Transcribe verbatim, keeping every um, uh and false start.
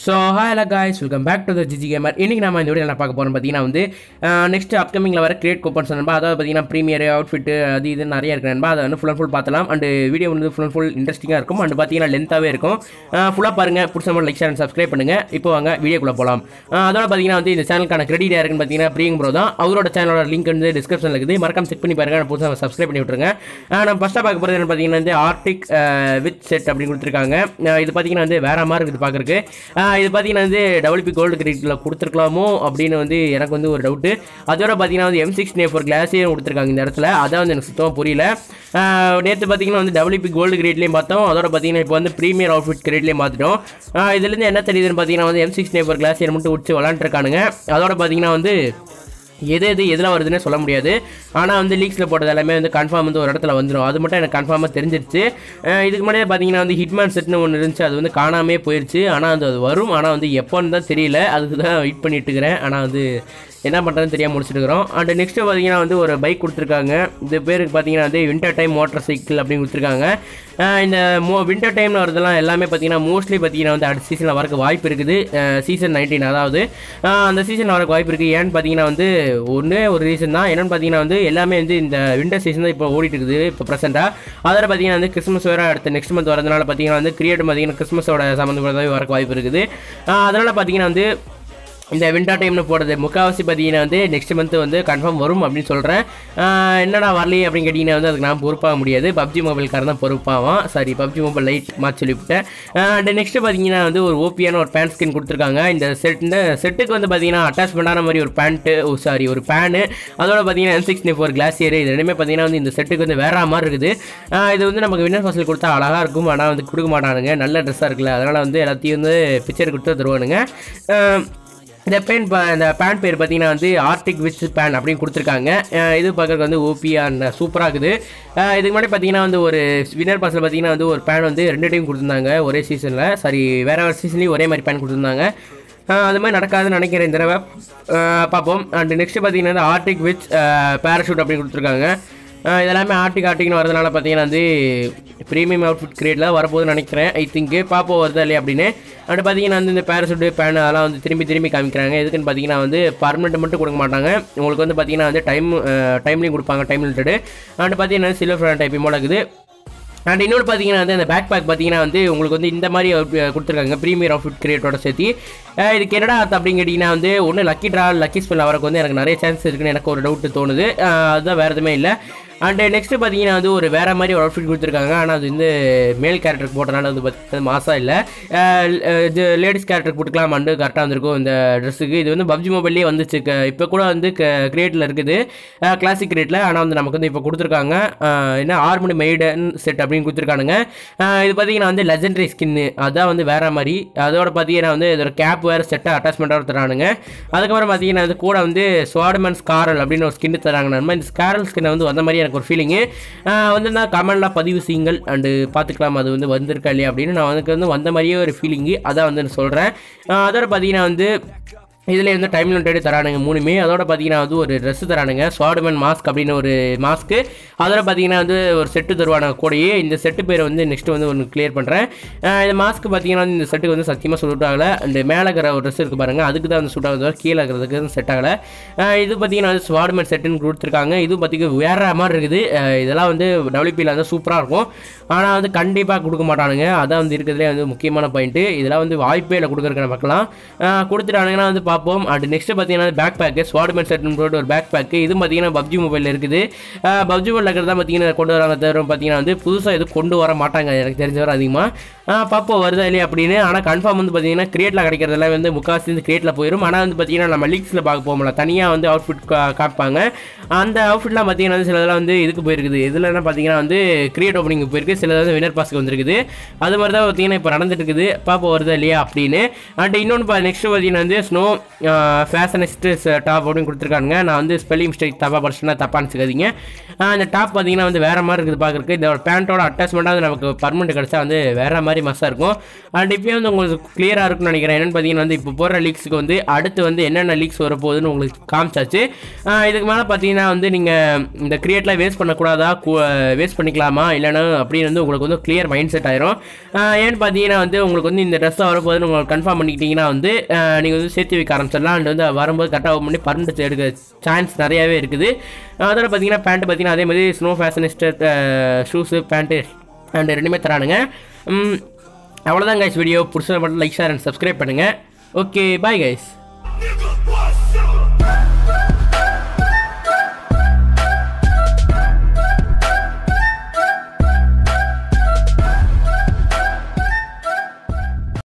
So hi hello guys, welcome back to the guyZ gamer. இன்னைக்கு நாம இந்த வீடியோல பார்க்க போறோம் பாத்தீங்கன்னா வந்து நெக்ஸ்ட் அப்கமிங்ல வர கிரியேட் கூப்பன்ஸ் நண்பா. அதாவது பாத்தீங்கன்னா பிரீமியர் அவுட்ஃபிட் அது இது நிறைய இருக்கு நண்பா. அத வந்து ஃபுல் அண்ட் ஃபுல் பார்த்தலாம். அண்ட் வீடியோ வந்து ஃபுல் அண்ட் ஃபுல் இன்ட்ரஸ்டிங்கா இருக்கும். அண்ட் பாத்தீங்கன்னா லென்த்தாவே இருக்கும். ஃபுல்லா பாருங்க. புடிச்சவங்க லைக் ஷேர் அண்ட் சப்ஸ்கிரைப் பண்ணுங்க. இப்போ வாங்க வீடியோக்குள்ள போலாம். அதோட பாத்தீங்கன்னா வந்து இந்த சேனலுக்கான கிரெடிட் யாருக்குன்னு பாத்தீங்கன்னா பிரியங் ப்ரோ தான். அவரோட சேனலோட லிங்க் வந்து டிஸ்கிரிப்ஷன்ல இருக்குது. மறக்காம செக் பண்ணி பாருங்க. புதுசா சப்ஸ்கிரைப் பண்ணி விட்டுருங்க. நம்ம ஃபர்ஸ்டா பார்க்க போறது என்ன பாத்தீங்கன்னா வந்து ஆர்டிக் வித் செட் அப்படி கொடுத்திருக்காங்க. இது பாத்தீங்கன்னா வந்து வேற மாதிரி இருக்குது பார்க்கறதுக்கு. இது பாத்தீங்கன்னா வந்து டபிள்யூபி கோல்டு கிரெடிட்ல கொடுத்துருக்கலாமோ அப்படின்னு வந்து எனக்கு வந்து ஒரு டவுட்டு. அதோட பார்த்தீங்கன்னா வந்து எம் சிக்ஸ் ஃபோர் கிளாஸே கொடுத்துருக்காங்க இந்த இடத்துல. அதான் வந்து எனக்கு சுத்தமாக புரியல. நேற்று பார்த்தீங்கன்னா வந்து டபிள்யூபி கோல்டு கிரேட்லேயும் பார்த்தோம். அதோட பார்த்தீங்கன்னா இப்போ வந்து ப்ரீமியர் அவுட்ஃபிட் கிரேட்லேயும் பார்த்துட்டோம். இதுலேருந்து என்ன தெரியுதுன்னு பார்த்தீங்கன்னா வந்து எம் சிக்ஸ் ஃபோர் கிளாஸே மட்டும் உடிச்சு விளாண்டுருக்கானுங்க. அதோட பார்த்தீங்கன்னா வந்து எது எது எதில் வருதுன்னு சொல்ல முடியாது. ஆனால் வந்து லீக்ஸில் போட்டது எல்லாமே வந்து கன்ஃபார்ம் வந்து ஒரு இடத்துல வந்துடும். அது மட்டும் எனக்கு கன்ஃபார்மாக தெரிஞ்சிருச்சு. இதுக்கு முன்னாடியே பார்த்தீங்கன்னா வந்து ஹிட்மேன் செட்னு ஒன்று இருந்துச்சு. அது வந்து காணாமே போயிடுச்சு. ஆனால் வந்து அது வரும். ஆனால் வந்து எப்போன்னு தான் தெரியல. அதுக்கு தான் வெயிட் பண்ணிட்டு இருக்கிறேன். ஆனால் வந்து என்ன பண்ணுறதுன்னு தெரியாமல் முடிச்சுட்டு இருக்கிறோம். அண்ட் நெக்ஸ்ட்டு பார்த்தீங்கன்னா வந்து ஒரு பைக் கொடுத்துருக்காங்க. இந்த பேருக்கு பார்த்தீங்கன்னா வந்து வின்டர் டைம் மோட்டர் சைக்கிள் அப்படின்னு கொடுத்துருக்காங்க. இந்த மோ வின்டர் டைமில் வரதெல்லாம் எல்லாமே பார்த்தீங்கன்னா மோஸ்ட்லி பார்த்தீங்கன்னா வந்து அடுத்த சீசனில் வரக்கு வாய்ப்பு இருக்குது. சீசன் நைன்டீன் அதாவது அந்த சீசனில் வரக்கு வாய்ப்பு இருக்குது. ஏன்னு பார்த்தீங்கன்னா வந்து ஒன்று ஒரு ரீசன் தான். என்னென்னு பார்த்தீங்கன்னா வந்து எல்லாமே வந்து இந்த வின்டர் சீசன் தான் இப்போ ஓடிட்டு இருக்குது இப்போ ப்ரெசென்ட்டாக. அதில் பார்த்தீங்கன்னா வந்து கிறிஸ்மஸ் வேறு அடுத்த நெக்ஸ்ட் மந்த் வரதுனால பார்த்தீங்கன்னா வந்து கிரியேட் பார்த்தீங்கன்னா கிறிஸ்மஸோட சம்மந்தப்பட்டதாகவே வரக்கு வாய்ப்பு இருக்குது. அதனால் பார்த்தீங்கன்னா வந்து இந்த வின்டர் டைம்னு போடுறது முக்கால்வாசி பார்த்தீங்கன்னா வந்து நெக்ஸ்ட் மந்த் வந்து கன்ஃபார்ம் வரும் அப்படின்னு சொல்கிறேன். என்னடா வரலையே அப்படின்னு கேட்டிங்கன்னா வந்து அதுக்கு நான் பொறுப்பாக முடியாது. பப்ஜி மொபைல்காரன் தான் பொறுப்பாவான். சாரி பப்ஜி மொபைல் லைட் மாற்றி சொல்லிவிட்டேன். அண்ட் நெக்ஸ்ட்டு பார்த்தீங்கன்னா வந்து ஒரு ஓபியான ஒரு பேண்ட் ஸ்கின் கொடுத்துருக்காங்க. இந்த செட் இந்த செட்டுக்கு வந்து பார்த்தீங்கன்னா அட்டாச்மெண்டான மாதிரி ஒரு பேண்ட்டு ஓ சாரி ஒரு பேனு அதோட பார்த்தீங்கன்னா எம் சிக்ஸ் ஃபோர் கிளாஸியர் இது ரெண்டுமே பார்த்தீங்கன்னா வந்து இந்த செட்டுக்கு வந்து வேற மாதிரி இருக்குது. இது வந்து நமக்கு வின்னர் ஃபசல் கொடுத்தா அழகாக இருக்கும். ஆனால் வந்து கொடுக்க மாட்டானுங்க. நல்ல ட்ரெஸ்ஸாக இருக்குல்ல. அதனால் வந்து எல்லாத்தையும் வந்து பிக்சர் கொடுத்து தருவானுங்க. இந்த பேன் இந்த பேன் பேர் பார்த்தீங்கன்னா வந்து ஆர்டிக் வித் பேன் அப்படின்னு கொடுத்துருக்காங்க. இது பார்க்குறதுக்கு வந்து ஓபியாக சூப்பராக இருக்குது. இதுக்கு முன்னாடி பார்த்தீங்கன்னா வந்து ஒரு வின்னர் பாஸில் பார்த்தீங்கன்னா வந்து ஒரு பேன் வந்து ரெண்டு டைம் கொடுத்துருந்தாங்க ஒரே சீசனில். சாரி வேற ஒரு சீசன்லேயும் ஒரே மாதிரி பேன் கொடுத்துருந்தாங்க. அது மாதிரி நடக்காதுன்னு நினைக்கிறேன் இந்த தடவை. பார்ப்போம். அண்ட் நெக்ஸ்ட்டு பார்த்தீங்கன்னா வந்து ஆர்டிக் வித் பேராஷூட் அப்படின்னு கொடுத்துருக்காங்க. இதெல்லாமே ஆர்டிக் ஆர்டிக்னு வரதுனால பார்த்தீங்கன்னா வந்து ப்ரீமியம் அவுட்ஃபிட் கிரியேட்டில் வரப்போகுதுன்னு நினைக்கிறேன். ஐ திங்க்கு பார்ப்போம் வருதா இல்லையா அப்படின்னு. அண்ட் பார்த்தீங்கன்னா வந்து இந்த பேராசூட் பேன் அதெல்லாம் வந்து திரும்பி திரும்பி காமிக்கிறாங்க. எதுக்குன்னு பார்த்தீங்கன்னா வந்து பர்மனெண்ட் மட்டும் கொடுக்க மாட்டாங்க. உங்களுக்கு வந்து பார்த்தீங்கன்னா வந்து டைம் டைம்லையும் கொடுப்பாங்க டைம் லிமிட்டடு. அண்ட் பார்த்தீங்கன்னா சில்வர் டைப் மோட இருக்குது. அண்ட் இன்னொரு பார்த்தீங்கன்னா வந்து அந்த பேக் பேக் பார்த்தீங்கன்னா வந்து உங்களுக்கு வந்து இந்த மாதிரி கொடுத்துருக்காங்க ப்ரீமியர் அவுட்ஃபிட் கிரியேட்டோட சேர்த்து. இதுக்கு என்னடா அப்படின்னு கேட்டிங்கன்னா வந்து ஒன்று லக்கி ட்ரா லக்கி ஸ்பெல் வரக்கு வந்து எனக்கு நிறைய சான்ஸ் இருக்குன்னு எனக்கு ஒரு டவுட்டு தோணுது. அதுதான் வேறு எதுவுமே இல்லை. அண்டு நெக்ஸ்ட்டு பார்த்தீங்கன்னா வந்து ஒரு வேறு மாதிரி ஒரு அவுட்ஃபிட் கொடுத்துருக்காங்க. ஆனால் அது வந்து மேல் கேரக்டருக்கு போட்டனால வந்து பார்த்தீங்கன்னா மாசாக இல்லை. இது லேடிஸ் கேரக்டருக்கு போட்டுக்கலாம் அண்டு கரெக்டாக வந்திருக்கும் இந்த ட்ரெஸ்ஸுக்கு. இது வந்து பப்ஜி மொபைல்லேயே வந்துச்சு. இப்போ கூட வந்து கிரியேட்டில் இருக்குது கிளாசிக் கிரியேட்டில். ஆனால் வந்து நமக்கு வந்து இப்போ கொடுத்துருக்காங்க என்ன ஆர்மனி மெய்டன் செட் அப்படின்னு கொடுத்துருக்கானுங்க. இது பார்த்தீங்கன்னா வந்து லெஜெண்டரி ஸ்கின்னு அதான் வந்து வேறு மாதிரி. அதோட பார்த்தீங்கன்னா வந்து இதோட கேப் வேறு செட்டாக அட்டாச்மெண்ட்டாக தரானுங்க. அதுக்கப்புறம் பார்த்தீங்கன்னா அது கூட வந்து ஸ்வார்ட்மேன் ஸ்காரல் அப்படின்னு ஒரு ஸ்கின்னு தராங்க. நம்ம இந்த ஸ்காரல் ஸ்கின்னை வந்து வந்த மாதிரி ஒரு ஃபீலிங்கு வந்து நான் கமெண்ட்லாம் பதிவு செய்யுங்கள் அண்டு பார்த்துக்கலாம் அது வந்து வந்திருக்கா இல்லையா அப்படின்னு. நான் வந்து வந்து வந்த மாதிரியே ஒரு ஃபீலிங்கு அதான் வந்து சொல்கிறேன். அதோட பார்த்தீங்கன்னா வந்து இதில் வந்து டைம் லிமிட்டட் தரானுங்க மூணுமே. அதோட பார்த்தீங்கன்னா வந்து ஒரு ட்ரெஸ்ஸு தரானுங்க ஸ்வார்ட்மேன் மாஸ்க் அப்படின்னு ஒரு மாஸ்க்கு. அதோட பார்த்தீங்கன்னா வந்து ஒரு செட்டு தருவானுங்க கூடயே. இந்த செட்டு பேரை வந்து நெக்ஸ்ட்டு வந்து ஒன்று கிளியர் பண்ணுறேன். இந்த மாஸ்க்கு பார்த்தீங்கன்னா வந்து இந்த செட்டுக்கு வந்து சத்தியமாக சூட் ஆகலை. அண்ட் மேலே இருக்கிற ஒரு ட்ரெஸ் இருக்குது பாருங்கள் அதுக்கு தான் வந்து சூட் ஆகுது. கீழே இருக்கிறதுக்கு வந்து செட் ஆகலை. இது பார்த்தீங்கன்னா வந்து ஸ்வார்ட்மேன் செட்டுன்னு கொடுத்துருக்காங்க. இது பார்த்தீங்கன்னா வேறு மாதிரி இருக்குது. இதெல்லாம் வந்து டபிள்யூபியில் வந்து சூப்பராக இருக்கும். ஆனால் வந்து கண்டிப்பாக கொடுக்க மாட்டானுங்க. அதான் வந்து இருக்கிறதுலே வந்து முக்கியமான பாயிண்ட்டு. இதெல்லாம் வந்து வாய்ப்பே இல்லை கொடுக்குறதுக்கு பார்க்கலாம். கொடுத்துட்டானுங்கன்னா வந்து பார்ப்போம். அண்ட் நெக்ஸ்ட் பார்த்தீங்கன்னா பேக் பேக்கு ஸ்வார்ட்மேன் செட்னு போட்டு ஒரு பேக் பேக்கு. இது பார்த்தீங்கன்னா பப்ஜி மொபைலில் இருக்குது. பப்ஜி மொபைலில் இருக்கிறதா பார்த்தீங்கன்னா கொண்டு வராங்க. தவிர பார்த்தீங்கன்னா வந்து புதுசாக எதுவும் கொண்டு வர மாட்டாங்க எனக்கு தெரிஞ்சவரை அதிகமாக. பார்ப்போம் வருதா இல்லையா அப்படின்னு. ஆனால் கன்ஃபார்ம் வந்து பார்த்தீங்கன்னா கிரியேட்டில் கிடைக்கிறதெல்லாம் வந்து முக்கால்வாசி வந்து கிரியேட்டில் போயிடும். ஆனால் வந்து பார்த்தீங்கன்னா நம்ம லீக்ஸில் பார்க்க போகல தனியாக வந்து அவுட்ஃபிட் காப்பாங்க. அந்த அவுட்ஃபிட்லாம் பார்த்தீங்கன்னா வந்து சிலதெல்லாம் வந்து இதுக்கு போயிருக்குது. இதில் என்ன பார்த்தீங்கன்னா வந்து கிரியேட் ஓப்பனிங் போயிருக்கு. சிலது வந்து வினர் பாஸ்க்கு வந்துருக்குது. அது மாதிரி தான் பார்த்தீங்கன்னா இப்போ நடந்துட்டு இருக்குது. பார்ப்போம் வருதா இல்லையா அப்படின்னு. அண்ட் இன்னொன்று நெக்ஸ்ட் பார்த்தீங்கன்னா வந்து ஸ்னோ ஃபேஷனிஸ்ட்டு டாப் அப்படின்னு கொடுத்துருக்காங்க. நான் வந்து ஸ்பெல்லிங் மிஸ்டேக் தப்பாக படிச்சுன்னா தப்பாக நினச்சிக்காதீங்க. இந்த டாப் பார்த்தீங்கன்னா வந்து வேறு மாதிரி இருக்குது பார்க்குறக்கு. இந்த பேண்ட்டோட அட்டாச்மெண்ட்டாக வந்து நமக்கு பர்மனெண்ட் கிடச்சா வந்து வேறு மாதிரி மஸ்ஸாக இருக்கும். அண்ட் இப்போயே வந்து உங்களுக்கு கிளியராக இருக்கும்னு நினைக்கிறேன். என்னென்னு பார்த்தீங்கன்னா வந்து இப்போ போகிற லீக்ஸுக்கு வந்து அடுத்து வந்து என்னென்ன லீக்ஸ் வர போகுதுன்னு உங்களுக்கு காமிச்சாச்சு. இதுக்கு மேலே பார்த்தீங்கன்னா வந்து நீங்கள் இந்த கிரியேட்லாம் வேஸ்ட் பண்ணக்கூடாதா, வேஸ்ட் பண்ணிக்கலாமா இல்லைன்னா அப்படின்னு வந்து உங்களுக்கு வந்து கிளியர் மைண்ட் செட் ஆயிரும். ஏன்னு பார்த்தீங்கன்னா வந்து உங்களுக்கு வந்து இந்த ட்ரெஸ்ஸாக வரப்போகுதுன்னு உங்களுக்கு கன்ஃபார்ம் பண்ணிக்கிட்டீங்கன்னா வந்து நீங்கள் வந்து சேர்த்து வைக்க ஆரம்பிச்சிடலாம். அண்ட் வந்து வரும்போது கரெக்டாக ஓப்பன் பண்ணி பர்மனெண்ட் எடுக்க சான்ஸ் நிறையாவே இருக்குது. அதோட பார்த்தீங்கன்னா பேண்ட்டு பார்த்தீங்கன்னா அதே மாதிரி snow fashionista shoes pant and ரெண்டுமே தரானுங்க. அவ்வளோதான் கைஸ் வீடியோ. பிடிச்சத மட்டும் லைக் ஷேர் அண்ட் சப்ஸ்கிரைப் பண்ணுங்கள். Okay bye guys.